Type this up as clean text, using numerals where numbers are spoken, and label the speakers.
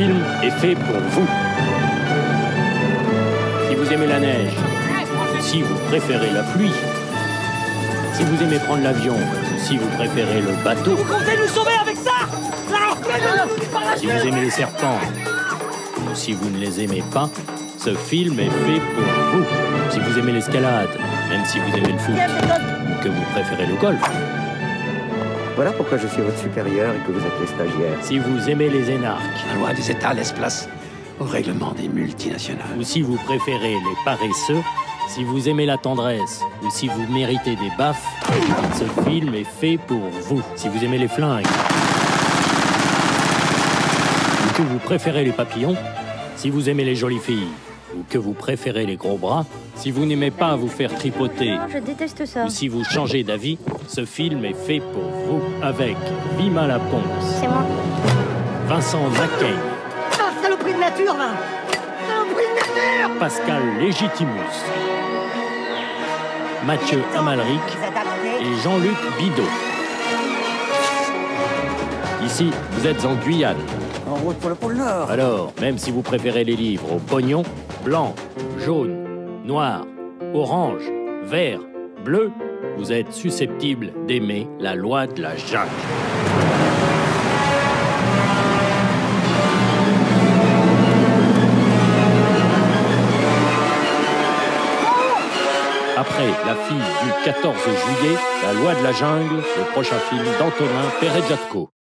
Speaker 1: film est fait pour vous. Si vous aimez la neige, si vous préférez la pluie, si vous aimez prendre l'avion, si vous préférez le bateau,
Speaker 2: Vous comptez nous sauver avec ça?
Speaker 1: si vous aimez les serpents, ou si vous ne les aimez pas, ce film est fait pour vous. Si vous aimez l'escalade, même si vous aimez le foot, ou que vous préférez le golf,
Speaker 3: Voilà pourquoi je suis votre supérieur et que vous êtes les stagiaires.
Speaker 1: si vous aimez les énarques,
Speaker 4: La loi des États laisse place au règlement des multinationales.
Speaker 1: ou si vous préférez les paresseux, si vous aimez la tendresse, ou si vous méritez des baffes, ce film est fait pour vous. Si vous aimez les flingues, ou que vous préférez les papillons, si vous aimez les jolies filles, ou que vous préférez les gros bras, si vous n'aimez pas vous faire tripoter,
Speaker 5: Je déteste ça.
Speaker 1: ou si vous changez d'avis, ce film est fait pour vous. Avec Vima Laponce,
Speaker 5: C'est moi.
Speaker 1: Vincent Macaigne,
Speaker 2: Ah, saloperie de nature, va! Saloperie de nature!
Speaker 1: Pascal Légitimus, Mathieu Amalric et Jean-Luc Bidot. Ici, vous êtes en Guyane.
Speaker 3: En route pour le pôle Nord.
Speaker 1: Alors, même si vous préférez les livres au pognon, blanc, jaune, noir, orange, vert, bleu, vous êtes susceptible d'aimer la loi de la jungle. Après La fille du 14 juillet, La loi de la jungle, le prochain film d'Antonin Perez-Jatko.